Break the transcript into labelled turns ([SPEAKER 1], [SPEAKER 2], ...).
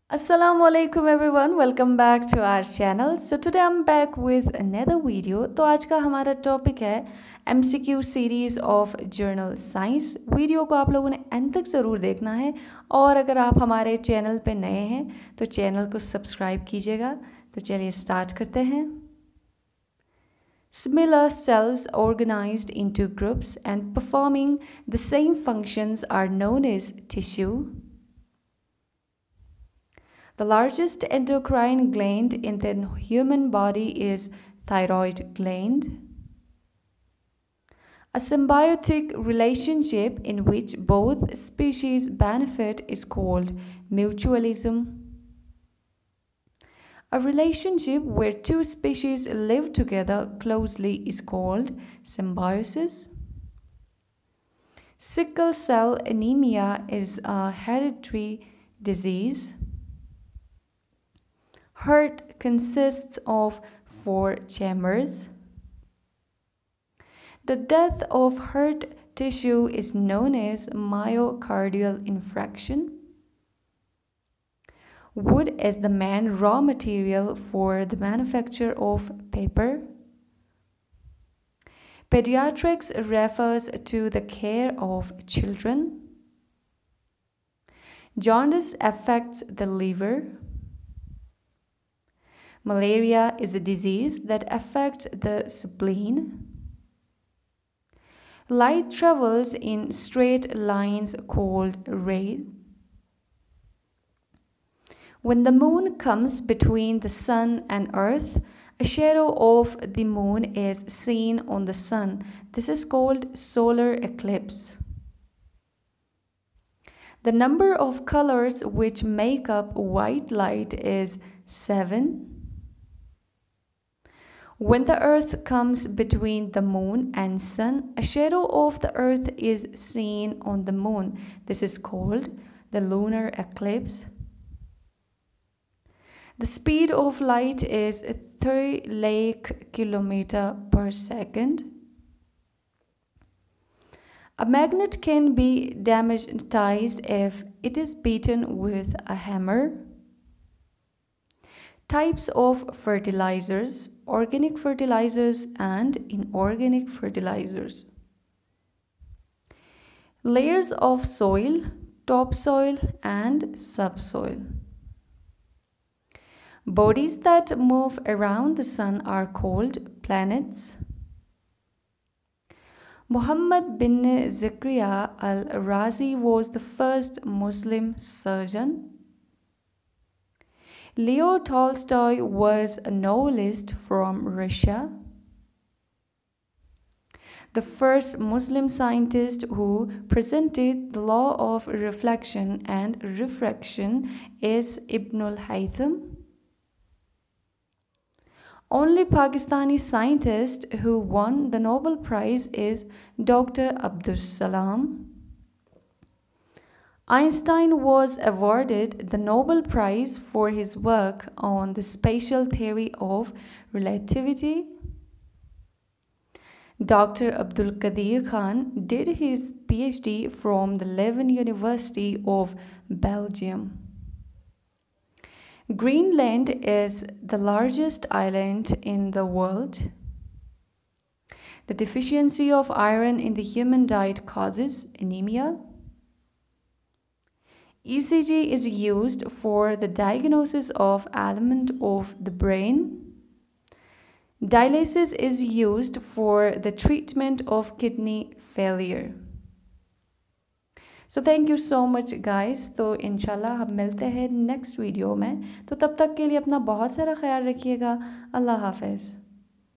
[SPEAKER 1] Alaikum everyone, welcome back to our channel. So today I'm back with another video. तो आज का हमारा topic है MCQ series of general science. Video को आप लोगों ने एंड तक ज़रूर देखना है और अगर आप हमारे चैनल पे नए हैं तो चैनल को सब्सक्राइब कीजिएगा। तो चलिए स्टार्ट करते हैं। Similar cells organized into groups and performing the same functions are known as tissue. The largest endocrine gland in the human body is thyroid gland. A symbiotic relationship in which both species benefit is called mutualism. A relationship where two species live together closely is called symbiosis. Sickle cell anemia is a hereditary disease. Heart consists of 4 chambers. The death of heart tissue is known as myocardial infarction. Wood is the main raw material for the manufacture of paper. Pediatrics refers to the care of children. Jaundice affects the liver. Malaria is a disease that affects the spleen. Light travels in straight lines called rays. When the moon comes between the sun and earth, a shadow of the moon is seen on the sun. This is called solar eclipse. The number of colors which make up white light is 7. When the earth comes between the moon and sun, a shadow of the earth is seen on the moon. This is called the lunar eclipse. The speed of light is 3 lakh kilometers per second. A magnet can be magnetized if it is beaten with a hammer. Types of fertilizers: organic fertilizers and inorganic fertilizers. Layers of soil: topsoil and subsoil. Bodies that move around the sun are called planets. Muhammad bin Zikrya Al-Razi was the first Muslim surgeon. Leo Tolstoy was a novelist from Russia. The first Muslim scientist who presented the law of reflection and refraction is Ibn al-Haytham. Only Pakistani scientist who won the Nobel Prize is Dr.Abdus. Einstein was awarded the Nobel Prize for his work on the special theory of relativity. Dr.Abdul Qadeer did his Ph.D. from the Leaven University of Belgium. Greenland is the largest island in the world. The deficiency of iron in the human diet causes anemia. ECG is used for the diagnosis of ailment of the brain. Dialysis is used for the treatment of kidney failure. So thank you so much guys. तो इंशाल्लाह हम मिलते हैं next video में। तो तब तक के लिए अपना बहुत सारा ख्याल रखिएगा। अल्लाह हाफ़िज़।